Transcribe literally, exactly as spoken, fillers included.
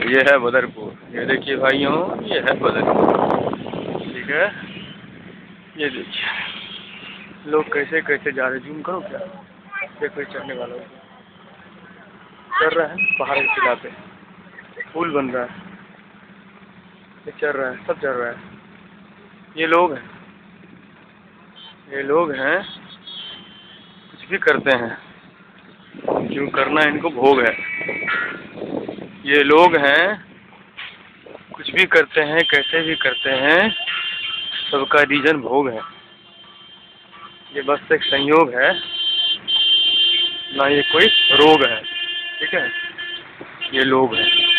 ये है बदरपुर। ये देखिए भाइयों, ये है बदरपुर। ठीक है, ये देखिए लोग कैसे कैसे जा रहे। जूम करो क्या, देखो ये चढ़ने वाला चढ़ रहा है पहाड़ के टिला पे, पुल बन रहा है, ये चढ़ रहा है, सब चढ़ रहा है। ये लोग हैं, ये लोग हैं कुछ भी करते हैं, क्यों करना इनको भोग है। ये लोग हैं कुछ भी करते हैं, कैसे भी करते हैं, सबका रीजन भोग है। ये बस एक संयोग है, ना ये कोई रोग है। ठीक है, ये लोग हैं।